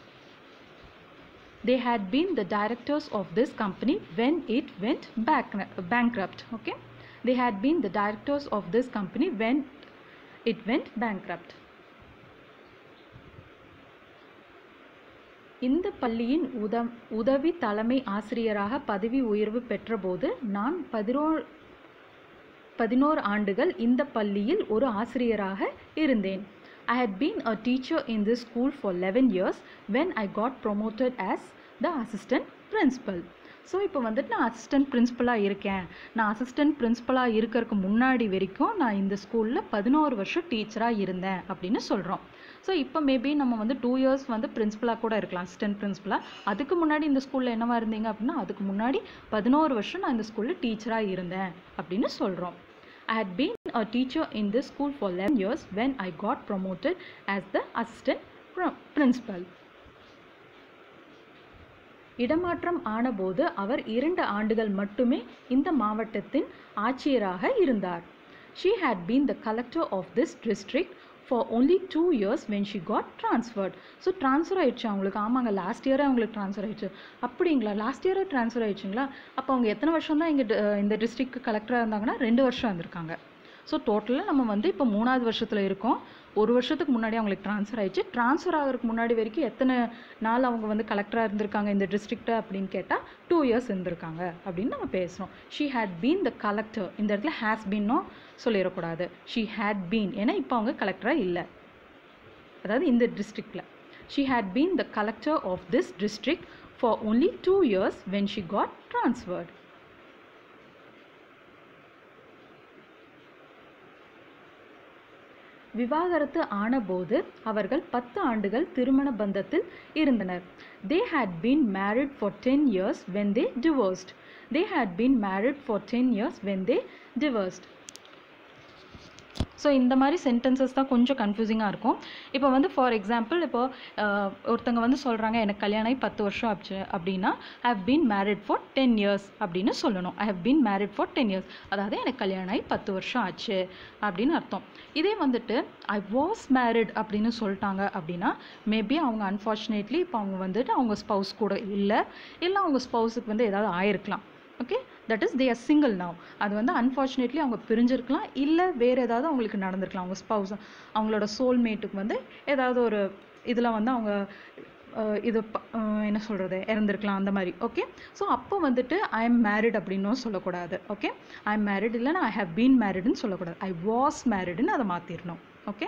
they had been the directors of this company when it went bankrupt. Okay, they had been the directors of this company when it went bankrupt. இந்த பள்ளியின் உதவி தலைமை ஆசிரியராக பதவி உயர்வு பெற்றபோது நான் 11 ஆண்டுகள் இந்த பள்ளியில் ஒரு ஆசிரியராக இருந்தேன். I had been a teacher in this school for 11 years when I got promoted as the assistant principal. So இப்போ வந்துட்டு நான் அசிஸ்டன்ட் பிரின்சிபலாக இருக்கேன். நான் அசிஸ்டன்ட் பிரின்சிபலாக இருக்கிறதுக்கு முன்னாடி வரைக்கும் நான் இந்த ஸ்கூலில் 11 வருஷம் டீச்சராக இருந்தேன் அப்படின்னு சொல்கிறோம். ஸோ இப்போ மேபி நம்ம வந்து 2 years வந்து பிரின்சிபலாக கூட இருக்கலாம், அசிஸ்டன்ட் பிரின்சிபலாக. அதுக்கு முன்னாடி இந்த ஸ்கூலில் என்னவா இருந்தீங்க அப்படின்னா, அதுக்கு முன்னாடி 11 வருஷம் நான் இந்த ஸ்கூலில் டீச்சராக இருந்தேன் அப்படின்னு சொல்கிறோம். I had been a teacher in this school for 11 years when I got promoted as the assistant principal. இடமாற்றம் ஆனபோது அவர் 2 ஆண்டுகள் மட்டுமே இந்த மாவட்டத்தின் ஆட்சியராக இருந்தார். She had been the collector of this district for only 2 years when she got transferred. So transfer ஆயிடுச்சு அவங்களுக்கு. ஆமாங்க, லாஸ்ட் இயரே அவங்களுக்கு ட்ரான்ஸ்ஃபர் ஆயிடுச்சு. அப்படிங்களா, லாஸ்ட் இயரே ட்ரான்ஸ்ஃபர் ஆயிடுச்சுங்களா? அப்போ அவங்க எத்தனை வருஷம் தான் இந்த டிஸ்ட்ரிக்ட் கலெக்டராக இருந்தாங்கன்னா 2 வருஷம் இருந்திருக்காங்க. ஸோ டோட்டலாக நம்ம வந்து இப்போ 3ஆவது வருஷத்தில் இருக்கோம். 1 வருஷத்துக்கு முன்னாடி அவங்களுக்கு ட்ரான்ஸ்ஃபர் ஆயிடுச்சு. ட்ரான்ஸ்ஃபர் ஆகிறதுக்கு முன்னாடி வரைக்கும் எத்தனை நாள் அவங்க வந்து கலெக்டராக இருந்திருக்காங்க இந்த டிஸ்ட்ரிக்ட்டை அப்படின்னு கேட்டால் 2 years இருந்திருக்காங்க அப்படின்னு நம்ம பேசுகிறோம். She had been the collector. இந்த இடத்துல ஹேஸ் பீன்னும் சொல்லிடக்கூடாது. ஷீ ஹேட் பீன், ஏன்னா இப்போ அவங்க கலெக்டராக இல்லை, அதாவது இந்த டிஸ்ட்ரிக்டில். She had been the collector of this district for only 2 years when she got transferred. விவாகரத்து ஆனபோது அவர்கள் 10 ஆண்டுகள் திருமண பந்தத்தில் இருந்தனர். They had been married for 10 years when they divorced. They had been married for 10 years when they divorced. So இந்த மாதிரி sentences தான் கொஞ்சம் கன்ஃபியூசிங்காக இருக்கும். இப்போ வந்து ஃபார் எக்ஸாம்பிள், இப்போ ஒருத்தங்க வந்து சொல்கிறாங்க எனக்கு கல்யாணம் ஆகி 10 வருஷம் ஆச்சு அப்படின்னா I have been married for 10 years அப்படின்னு சொல்லணும். I have been married for 10 years, அதாவது எனக்கு கல்யாணம் ஆகி 10 வருஷம் ஆச்சு அப்படின்னு அர்த்தம். இதே வந்துட்டு ஐ வாஸ் மேரிட் அப்படின்னு சொல்லிட்டாங்க அப்படின்னா மேபி அவங்க அன்ஃபார்ச்சுனேட்லி இப்போ அவங்க வந்துட்டு அவங்க ஸ்பௌஸ் கூட இல்லை அவங்க ஸ்பௌஸுக்கு வந்து ஏதாவது ஆயிருக்கலாம். Okay, that is they are single now. அது வந்து அன்ஃபார்ச்சுனேட்லி அவங்க பிரிஞ்சிருக்கலாம், இல்லை வேறு ஏதாவது அவங்களுக்கு நடந்திருக்கலாம். அவங்க ஸ்பௌஸ் அவங்களோட சோல்மேட்டுக்கு வந்து ஏதாவது ஒரு இதில் வந்து அவங்க இது என்ன சொல்கிறது இறந்துருக்கலாம் அந்த மாதிரி. ஓகே, ஸோ அப்போ வந்துட்டு ஐ எம் மேரிட் அப்படின்னும் சொல்லக்கூடாது. ஓகே, ஐ எம் மேரிட் இல்லைன்னா ஐ ஹவ் பீன் மேரிடுன்னு சொல்லக்கூடாது. ஐ வாஸ் மேரிடுன்னு அதை மாற்றிடணும். ஓகே,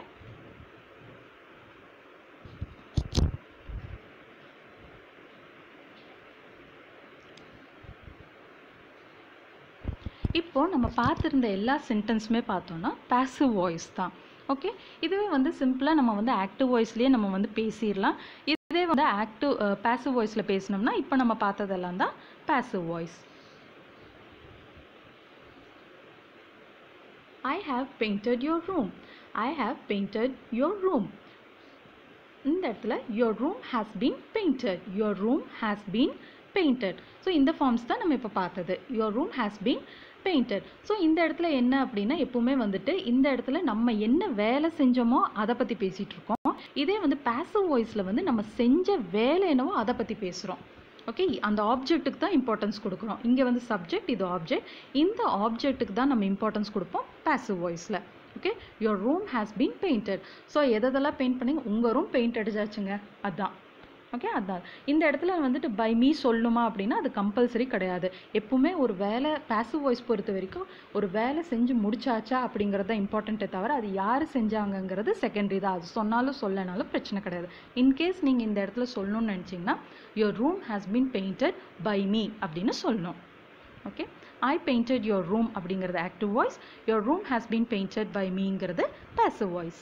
இப்போது நம்ம பார்த்துருந்த எல்லா சென்டென்ஸுமே பார்த்தோன்னா பாசிவ் வாய்ஸ் தான். ஓகே, இதுவே வந்து சிம்பிளாக நம்ம வந்து ஆக்டிவ் வாய்ஸ்லேயே நம்ம வந்து பேசிடலாம். இதே வந்து பாசிவ் வாய்ஸில் பேசினோம்னா இப்போ நம்ம பார்த்ததெல்லாம் தான் passive voice. I have painted your room. I have painted your room. இந்த இடத்துல your room has been painted. Your room has been painted. So இந்த ஃபார்ம்ஸ் தான் நம்ம இப்போ பார்த்தது. Your room has been painted. So இந்த இடத்துல என்ன அப்படின்னா எப்பவுமே வந்துட்டு இந்த இடத்துல நம்ம என்ன வேலை செஞ்சோமோ அதை பற்றி பேசிகிட்டு இருக்கோம். இதே வந்து பாசிவ் வாய்ஸில் வந்து நம்ம செஞ்ச வேலை என்னவோ அதை பற்றி பேசுகிறோம். ஓகே, அந்த ஆப்ஜெக்ட்டுக்கு தான் இம்பார்ட்டன்ஸ் கொடுக்குறோம். இங்கே வந்து சப்ஜெக்ட், இது ஆப்ஜெக்ட். இந்த ஆப்ஜெக்ட்டுக்கு தான் நம்ம இம்பார்ட்டன்ஸ் கொடுப்போம் பாசிவ் வாய்ஸில். Okay, your room has been painted. So எதெல்லாம் பெயிண்ட் பண்ணிங்க, உங்கள் ரூம் பெயிண்ட் அடிச்சாச்சுங்க, அதுதான். ஓகே, அதுதான். இந்த இடத்துல வந்துட்டு பை மீ சொல்லணுமா அப்படின்னா அது கம்பல்சரி கிடையாது. எப்பவுமே ஒரு வேலை பாசிவ் வாய்ஸ் பொறுத்த வரைக்கும் ஒரு வேலை செஞ்சு முடிச்சாச்சா அப்படிங்கிறது தான் இம்பார்ட்டண்ட்டே தவிர அது யார் செஞ்சாங்கங்கிறது செகண்டரி தான். அது சொன்னாலும் சொல்லனாலும் பிரச்சனை கிடையாது. இன்கேஸ் நீங்கள் இந்த இடத்துல சொல்லணும்னு நினச்சிங்கன்னா your room has been painted by me அப்படின்னு சொல்லணும். Okay, I painted your room அப்படிங்கிறது active voice, your room has been painted by மீங்கிறது passive voice.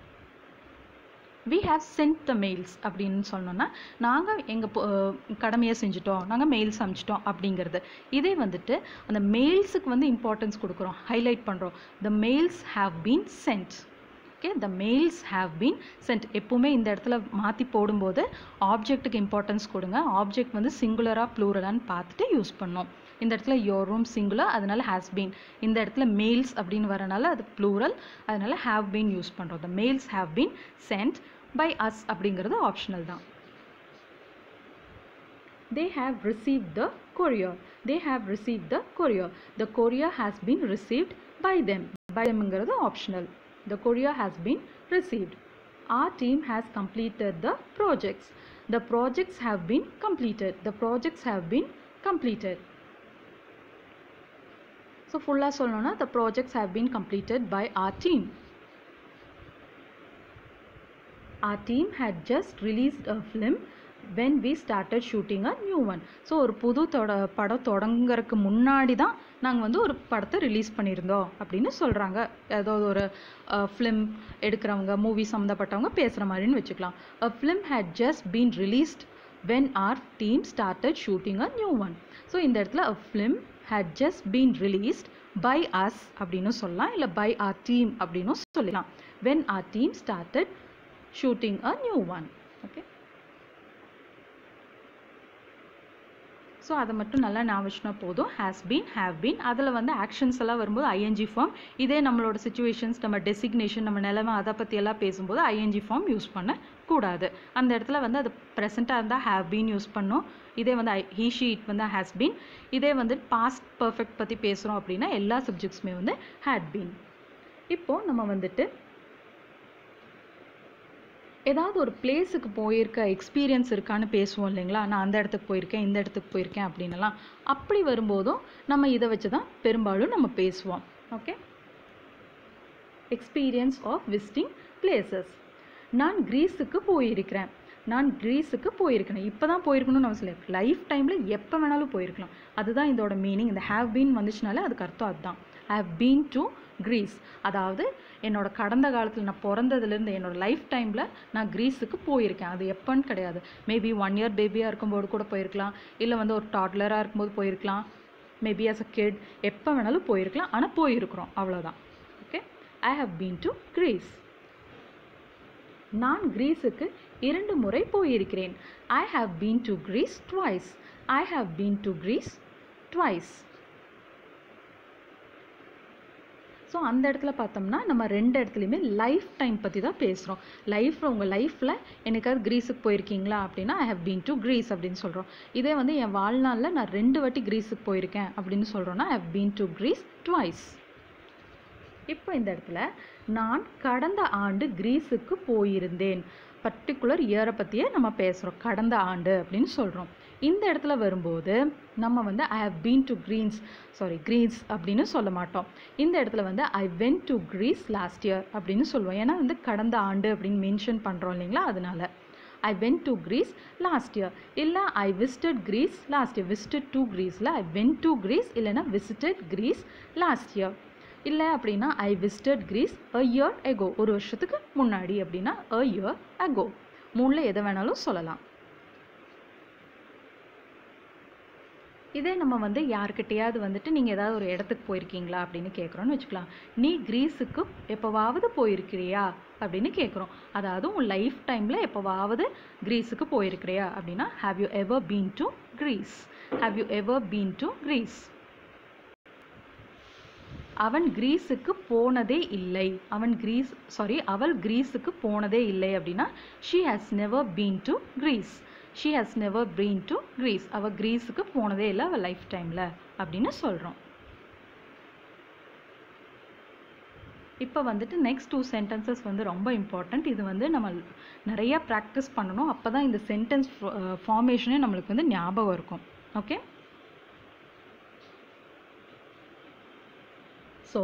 we have sent the mails அப்படின்னு சொன்னோன்னா நாங்கள் எங்கள் கடமையை செஞ்சுட்டோம், நாங்கள் மெயில்ஸ் அனுப்பிச்சிட்டோம் அப்படிங்கிறது. இதே வந்துட்டு அந்த மெயில்ஸுக்கு வந்து இம்பார்ட்டன்ஸ் கொடுக்குறோம், ஹைலைட் பண்ணுறோம். the mails have been sent. Okay, the mails have been sent. எப்பவுமே இந்த இடத்துல மாற்றி போடும்போது ஆப்ஜெக்ட்டுக்கு இம்பார்ட்டன்ஸ் கொடுங்க. ஆப்ஜெக்ட் வந்து சிங்குலராக ப்ளூரலான்னு பார்த்துட்டு யூஸ் பண்ணோம். இந்த இடத்துல யோர் ரூம் சிங்குலர், அதனால ஹேஸ் பீன். இந்த இடத்துல மெயில்ஸ் அப்படின்னு வரனால அது ப்ளூரல், அதனால ஹேவ் பீன் யூஸ் பண்ணுறோம். the mails have been sent by us அப்படிங்கிறது ஆப்ஷனல் தான். they have received the courier. they have received the courier. the courier has been received by them. by themங்கிறது optional. the courier has been received. our team has completed the projects. the projects have been completed. the projects have been completed. so full-ஆ சொல்லணும்னா the projects have been completed by our team. our team had just released a film when we started shooting a new one. So ஒரு புது படம் தொடங்குறதுக்கு முன்னாடி தான் நாங்கள் வந்து ஒரு படத்தை ரிலீஸ் பண்ணியிருந்தோம் அப்படின்னு சொல்கிறாங்க. ஏதாவது ஒரு ஃபிலிம் எடுக்கிறவங்க, மூவி சம்மந்தப்பட்டவங்க பேசுகிற மாதிரின்னு வச்சுக்கலாம். a film had just been released when our team started shooting a new one. So இந்த இடத்துல a film had just been released by us அப்படின்னு சொல்லலாம், இல்லை by our team அப்படின்னு சொல்லலாம். when our team started shooting a new one. okay, so அதை மட்டும் நல்லா ஞாபகம் போதும். ஹேஸ் பீன், ஹேவ் பீன், அதில் வந்து ஆக்ஷன்ஸ் எல்லாம் வரும்போது ஐஎன்ஜி ஃபார்ம். இதே நம்மளோட சிச்சுவேஷன்ஸ், நம்ம டெசிக்னேஷன், நம்ம நிலைமை அதை பற்றியெல்லாம் பேசும்போது ஐஎன்ஜி ஃபார்ம் யூஸ் பண்ணக்கூடாது. அந்த இடத்துல வந்து அது ப்ரெசென்ட்டாக இருந்தால் ஹேவ் பீன் யூஸ் பண்ணோம். இதே வந்து ஹீ ஷீ இட் வந்து ஹேஸ் பீன். இதே வந்து பாஸ்ட் பர்ஃபெக்ட் பற்றி பேசுகிறோம் அப்படின்னா எல்லா சப்ஜெக்ட்ஸுமே வந்து ஹேட் பீன். இப்போது நம்ம வந்துட்டு ஏதாவது ஒரு பிளேஸுக்கு போயிருக்க எக்ஸ்பீரியன்ஸ் இருக்கான்னு பேசுவோம் இல்லைங்களா. நான் அந்த இடத்துக்கு போயிருக்கேன், இந்த இடத்துக்கு போயிருக்கேன் அப்படின்லாம். அப்படி வரும்போதும் நம்ம இதை வச்சு தான் பெரும்பாலும் நம்ம பேசுவோம். Okay, experience of visiting places. நான் கிரீஸுக்கு போயிருக்கிறேன். நான் கிரீஸுக்கு போயிருக்கேன். இப்போ தான் போயிருக்கணும்னு அவசியம் இல்லை, லைஃப் டைமில் எப்போ வேணாலும் போயிருக்கலாம். அதுதான் இதோட மீனிங். இந்த ஹேவ் பீன் வந்துச்சுனாலே அதுக்கு அர்த்தம் அதுதான். I have been to Greece. அதாவது என்னோட கடந்த காலத்தில், நான் பிறந்ததுலேருந்து என்னோடய லைஃப் டைமில் நான் கிரீஸுக்கு போயிருக்கேன். அது எப்போன்னு கிடையாது. மேபி 1 year பேபியாக இருக்கும்போது கூட போயிருக்கலாம், இல்லை வந்து ஒரு டாட்லராக இருக்கும்போது போயிருக்கலாம், மேபி ஆஸ் அ கிட், எப்போ வேணாலும் போயிருக்கலாம். ஆனால் போயிருக்கிறோம், அவ்வளோதான். Okay, I have been to Greece. நான் கிரீஸுக்கு 2 முறை போயிருக்கிறேன். I have been to Greece twice. I have been to Greece twice. So அந்த இடத்துல பார்த்தோம்னா நம்ம 2 இடத்துலையுமே லைஃப் டைம் பற்றி தான் பேசுகிறோம். லைஃப்பில், உங்கள் லைஃப்பில் என்னைக்காவது கிரீஸுக்கு போயிருக்கீங்களா அப்படின்னா I have been to Greece அப்படின்னு சொல்கிறோம். இதே வந்து என் வாழ்நாளில் நான் 2 வாட்டி கிரீஸுக்கு போயிருக்கேன் அப்படின்னு சொல்கிறோன்னா I have been to Greece twice. இப்போ இந்த இடத்துல நான் கடந்த ஆண்டு கிரீஸுக்கு போயிருந்தேன். பர்டிகுலர் இயரை பற்றியே நம்ம பேசுகிறோம். கடந்த ஆண்டு அப்படின்னு சொல்கிறோம். இந்த இடத்துல வரும்போது நம்ம வந்து I have been to Greece அப்படின்னு சொல்ல மாட்டோம். இந்த இடத்துல வந்து I went to Greece last year அப்படின்னு சொல்லுவோம். ஏன்னா வந்து கடந்த ஆண்டு அப்படின்னு மென்ஷன் பண்ணுறோம் இல்லைங்களா, அதனால I went to Greece last year. இல்லை I visited Greece last year. Visited to Greeceல I went to Greece இல்லைன்னா visited Greece last year. இல்லை அப்படின்னா I visited Greece a year ago. ஒரு வருஷத்துக்கு முன்னாடி அப்படின்னா a year ago. மூணில் எதை வேணாலும் சொல்லலாம். இதே நம்ம வந்து யார்கிட்டையாவது வந்துட்டு நீங்கள் ஏதாவது ஒரு இடத்துக்கு போயிருக்கீங்களா அப்படின்னு கேட்குறோன்னு வச்சுக்கலாம். நீ கிரீஸுக்கு எப்போவாவது போயிருக்கிறியா அப்படின்னு கேட்குறோம். அதாவது உன் லைஃப் டைமில் எப்போவாவது கிரீஸுக்கு போயிருக்கிறியா அப்படின்னா have you ever been to Greece. Have you ever been to Greece. அவன் கிரீஸுக்கு போனதே இல்லை. அவள் கிரீஸுக்கு போனதே இல்லை அப்படின்னா she has never been to Greece. she has never been to Greece. அவள் கிரீஸுக்கு போனதே இல்லை அவள் லைஃப் டைமில் அப்படின்னு சொல்கிறோம். இப்போ வந்துட்டு நெக்ஸ்ட் 2 சென்டென்சஸ் வந்து ரொம்ப இம்பார்ட்டண்ட். இது வந்து நம்ம நிறைய ப்ராக்டிஸ் பண்ணணும். அப்போ தான் இந்த சென்டென்ஸ் ஃபார்மேஷனே நம்மளுக்கு வந்து ஞாபகம் இருக்கும். Okay, so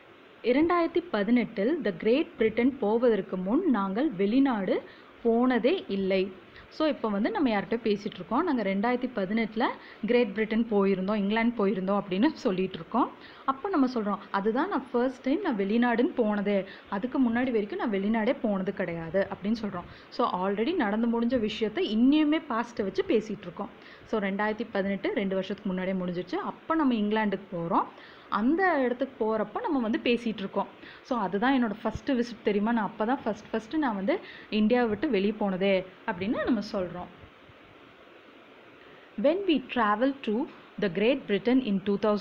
2018 the Great Britain போவதற்கு முன் நாங்கள் வெளிநாடு போனதே இல்லை. ஸோ இப்போ வந்து நம்ம யார்கிட்ட பேசிகிட்டு இருக்கோம், நாங்கள் 2018 கிரேட் பிரிட்டன் போயிருந்தோம், இங்கிலாந்து போயிருந்தோம் அப்படின்னு சொல்லிட்டு இருக்கோம். அப்போ நம்ம சொல்கிறோம் அதுதான் நான் ஃபர்ஸ்ட் டைம் நான் வெளிநாடுன்னு போனதே, அதுக்கு முன்னாடி வரைக்கும் நான் வெளிநாடே போனது கிடையாது அப்படின்னு சொல்கிறோம். ஸோ ஆல்ரெடி நடந்து முடிஞ்ச விஷயத்தை இன்னுமே பாஸ்ட்டை வச்சு பேசிகிட்டு இருக்கோம். ஸோ 2018 2 வருஷத்துக்கு முன்னாடியே முடிஞ்சிச்சு. அப்போ நம்ம இங்கிலாந்துக்கு போகிறோம். அந்த இடத்துக்கு போகிறப்ப நம்ம வந்து பேசிகிட்டு இருக்கோம். ஸோ அதுதான் என்னோடய ஃபஸ்ட்டு விசிட் தெரியுமா, நான் அப்போ தான் ஃபஸ்ட்டு நான் வந்து இந்தியாவை விட்டு வெளியே போனதே அப்படின்னு நம்ம சொல்கிறோம். When we traveled to the Great Britain in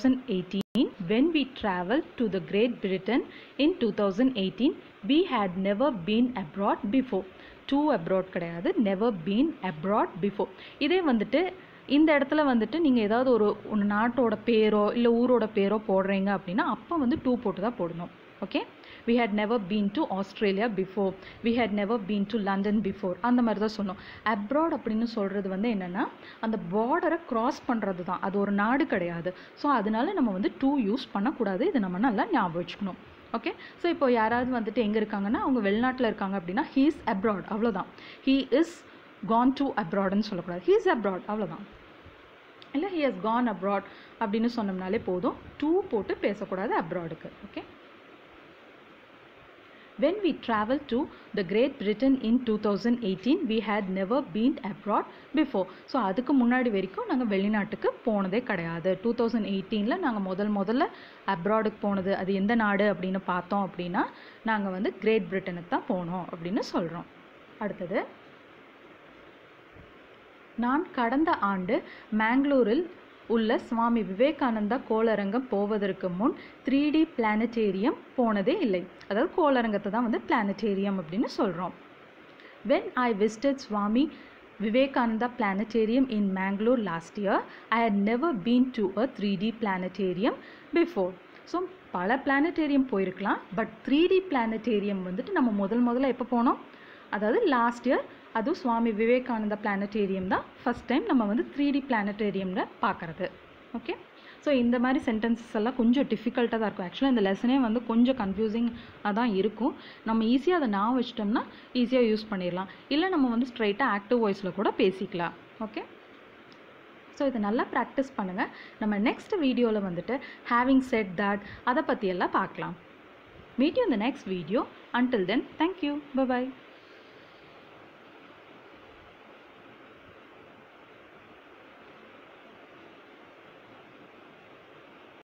2018, we had never been abroad before. abroad கிடையாது, never been abroad before. இதே வந்துட்டு இந்த இடத்துல வந்துட்டு நீங்கள் ஏதாவது ஒரு நாட்டோட பேரோ இல்லை ஊரோட பேரோ போடுறீங்க அப்படின்னா அப்போ வந்து போட்டு தான் போடணும். Okay, we had never been to Australia before, we had never been to London before, அந்த மாதிரி தான் சொன்னோம். அப்ராட் அப்படின்னு சொல்கிறது வந்து என்னென்னா அந்த பார்டரை க்ராஸ் பண்ணுறது தான், அது ஒரு நாடு கிடையாது. ஸோ அதனால நம்ம வந்து யூஸ் பண்ணக்கூடாது. இது நம்ம நல்லா ஞாபகம் வச்சுக்கணும். ஓகே, ஸோ இப்போ யாராவது வந்துட்டு எங்கே இருக்காங்கன்னா அவங்க வெளிநாட்டில் இருக்காங்க அப்படின்னா he is abroad அவ்வளோதான். he is gone to abroadன்னு சொல்லக்கூடாது, he is abroad அவ்வளோதான். இல்லை he has gone abroad அப்படின்னு சொன்னோம்னாலே போதும், போட்டு பேசக்கூடாது அப்ராடுக்கு. Okay, when we traveled to the Great Britain in 2018, we had never been abroad before. So அதுக்கு முன்னாடி வரைக்கும் நாங்கள் வெளிநாட்டுக்கு போனதே கிடையாது. 2018 நாங்கள் முதல்ல அப்ராடுக்கு போனது அது எந்த நாடு அப்படின்னு பார்த்தோம் அப்படின்னா நாங்கள் வந்து கிரேட் பிரிட்டனுக்கு தான் போனோம் அப்படின்னு சொல்கிறோம். அடுத்தது, நான் கடந்த ஆண்டு மேங்களூரில் உள்ள சுவாமி விவேகானந்தா கோளரங்கம் போவதற்கு முன் 3D பிளானட்டேரியம் போனதே இல்லை. அதாவது கோளரங்கத்தை தான் வந்து பிளானட்டேரியம் அப்படின்னு சொல்கிறோம். When I visited Swami Vivekananda Planetarium in Mangalore last year, I had never been to a 3D planetarium before. So பல பிளானட்டேரியம் போயிருக்கலாம், பட் 3D பிளானட்டேரியம் வந்துட்டு நம்ம முதல்ல எப்போ போனோம், அதாவது லாஸ்ட் இயர். அதுவும் சுவாமி விவேகானந்தா பிளானட்டேரியம் தான் ஃபஸ்ட் டைம் நம்ம வந்து 3D பிளானட்டேரியமில் பார்க்குறது. ஓகே, ஸோ இந்த மாதிரி சென்டென்சஸ் எல்லாம் கொஞ்சம் டிஃபிகல்ட்டாக தான் இருக்கும். ஆக்சுவலாக இந்த லெசனே வந்து கொஞ்சம் கன்ஃபியூசிங்காக தான் இருக்கும். நம்ம ஈஸியாக அதை நான் வச்சிட்டோம்னா ஈஸியாக யூஸ் பண்ணிடலாம். இல்லை நம்ம வந்து ஸ்ட்ரைட்டாக ஆக்டிவ் வாய்ஸில் கூட பேசிக்கலாம். ஓகே, ஸோ இதை நல்லா ப்ராக்டிஸ் பண்ணுங்கள். நம்ம நெக்ஸ்ட் வீடியோவில் வந்துட்டு ஹேவிங் செட் தட் அதை பற்றியெல்லாம் பார்க்கலாம். Meet you in the next video. Until then, thank you. Bye-bye.